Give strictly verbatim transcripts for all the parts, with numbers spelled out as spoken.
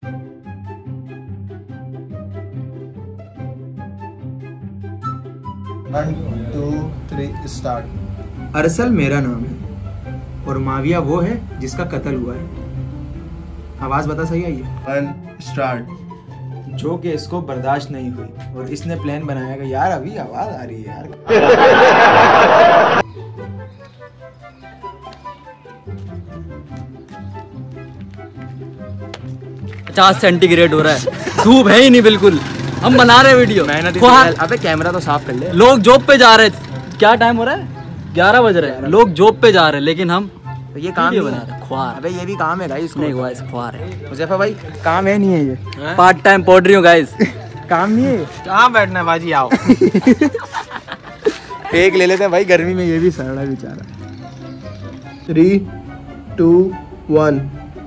One two three start. अरसल मेरा नाम है और माविया वो है जिसका कत्ल हुआ है। आवाज बता सही आई है। One start. जो कि इसको बर्दाश्त नहीं हुई और इसने प्लान बनाया कि यार अभी आवाज आ रही है यार। पचास सेंटीग्रेड हो रहा है, धूप है ही नहीं बिल्कुल। हम बना रहे वीडियो। अबे कैमरा तो साफ कर ले। लोग जॉब पे जा रहे थे, क्या टाइम हो रहा है? ग्यारह बज रहे हैं। लोग जॉब पे जा रहे हैं लेकिन हम तो ये काम बना रहे हैं। ख्वार। अबे ये भी काम है गाइस। नहीं हुआ इस ख्वार है। मुजफ्फर भाई काम है नहीं है ये? पार्ट टाइम पढ़ रही हूँ गाइस। काम नहीं है। कहाँ बैठना है बाजी, आओ। एक ले लेते हैं भाई, गर्मी में ये भी सड़ रहा है बेचारा। Three two one.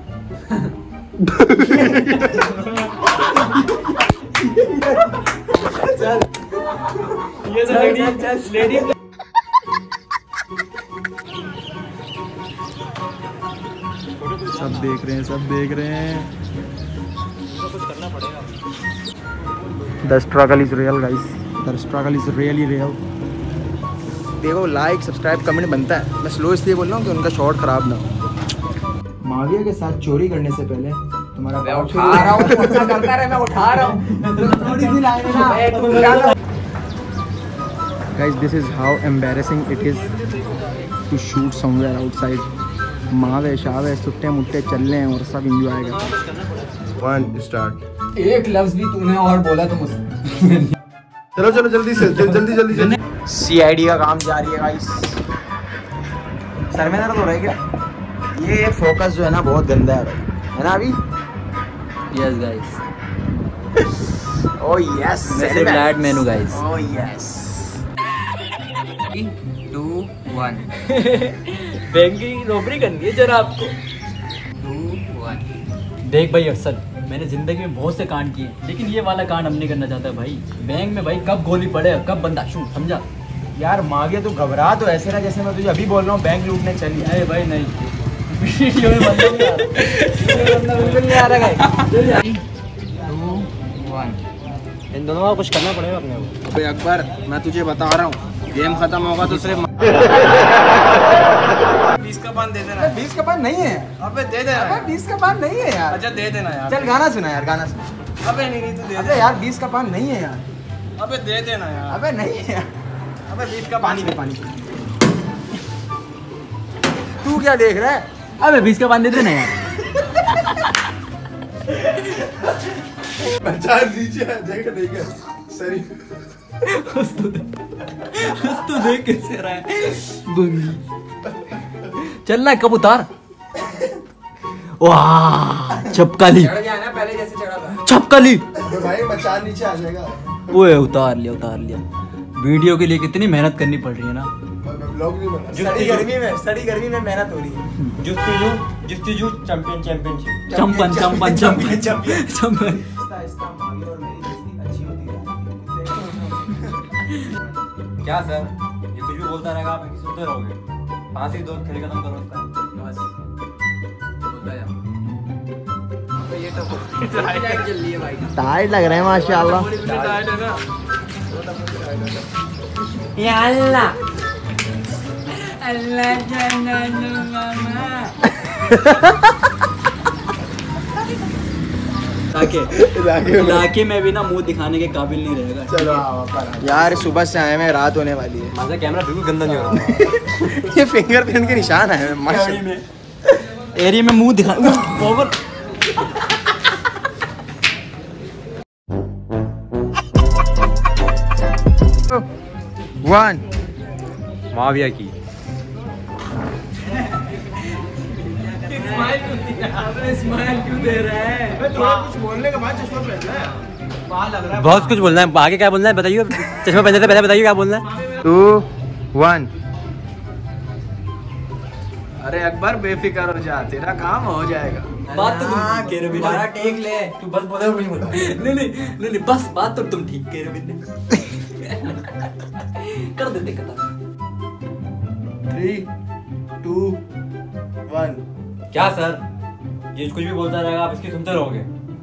ये तो लेडी लेडी सब देख रहे हैं, सब देख रहे हैं। The struggle is real guys, the struggle is really real. देखो लाइक सब्सक्राइब कमेंट बनता है। मैं स्लो इसलिए बोल रहा हूँ कि उनका शॉट खराब ना हो। माविया के साथ चोरी करने से पहले तुम्हारा मैं उठा रहा हूँ, करता रहे, मैं उठा रहा हूँ। थोड़ी सी लाइन ना। Guys, this is how embarrassing it is to shoot somewhere outside. मावे शावे सुट्टे मुट्टे चल रहे हैं और सब इंजॉय कर रहे हैं। One start. एक लफ्ज भी तूने और बोला तो मुझसे। चलो चलो जल्दी से, जल, जल्दी जल्दी जल्दी। सीआईडी का काम जारी है गाइस। सर में दर्द हो रहा है क्या? ये फोकस जो है ना बहुत गंदा है भाई, है ना अभी? Yes guys. ओह यस, मैं ग्लैड मैन हूं guys. Oh yes. Two one. Bank की नौकरी करनी है जरा आपको। Two one. देख भाई अरसल, मैंने जिंदगी में बहुत से कांड किए लेकिन ये वाला कांड हम नहीं करना चाहता भाई। बैंक में भाई कब गोली पड़े कब बंदा शूट, समझा? यार माविया तू घबरा तो ऐसे ना जैसे मैं तुझे अभी बोल रहा हूँ बैंक लूटने चली। अरे भाई नहीं, वीडियो में बंदा नहीं आ रहा। बंदा बिल्कुल नहीं आ रहा गाइस। To one. इन दोनों का कुछ करना पड़ेगा अपने को। अबे अकबर मैं तुझे बता रहा हूँ, गेम खत्म होगा तो सिर्फ बीस का पान दे देना। बीस का पान नहीं है। अबे दे देना। अबे बीस का पान नहीं है यार। अच्छा दे देना यार। चल गाना सुना यार, गाना सुना। अबे नहीं नहीं तू दे अबे दे यार बीस का पान नहीं है यार। अबे दे देना यार। अबे नहीं है यार। अबे बीस का पानी पे पानी पे। तू क्या देख रहा है? अबे बीस का पान दे देना यार। बच्चा नीचे आ जाएगा, देख सही। हंस तो देख, हंस तो देख कैसे रहा है। चल रहा है कब उतार। वाह छपकली, चढ़ गया ना पहले जैसे चढ़ा था। छपकली। भाई बच्चा नीचे आ जाएगा। ओए उतार लिया उतार लिया। वीडियो के लिए कितनी मेहनत करनी पड़ रही है ना। ब्लॉग नहीं बना। सड़ी गर्मी में, सड़ी गर्मी में मेहनत हो रही है। जुस्तीजू जुस्तीजू चैंपियन चैंपियनशिप। चंपन चंपन चंपन चैंपियन चंपन। क्या सर, ये कुछ भी बोलता रहेगा आप सुनते रहोगे। फांसी दो, खेल खत्म करो उसका बस। बोलता जा। ये तो टाइट चल रही है भाई। टाइट लग रहे हैं माशाल्लाह। टाइट है ना। या अल्लाह अल्लाह जाना मामा। इलाके में भी ना मुंह दिखाने के काबिल नहीं रहेगा। चलो यार सुबह से आए हैं, रात होने वाली है। माझा कैमरा बिल्कुल गंदा नहीं हो रहा। ये फिंगरप्रिंट के निशान आए हैं माशाल्लाह। एरिया में मुंह दिखा ओवर। वन माविया की स्माइल क्यों दे रहा है? थोड़ा कुछ बोलने के बाद चश्मा पहनना है। वहाँ लग रहा है बहुत कुछ बोलना है। आगे क्या बोलना है बताइए। चश्मा पहनने से पहले बताइए क्या बोलना है। Two one. अरे अकबर बेफिक्र हो जा, तेरा काम हो जाएगा। बात तो तुम कह रहे हो दोबारा टेक ले। तू बस बोले कुछ बोला। नहीं नहीं नहीं नहीं बस बात तो तुम ठीक कह रहे हो। कर दे दे कता। Three two one. क्या सर, ये कुछ भी बोलता रहेगा आप इसकी सुनते रहोगे।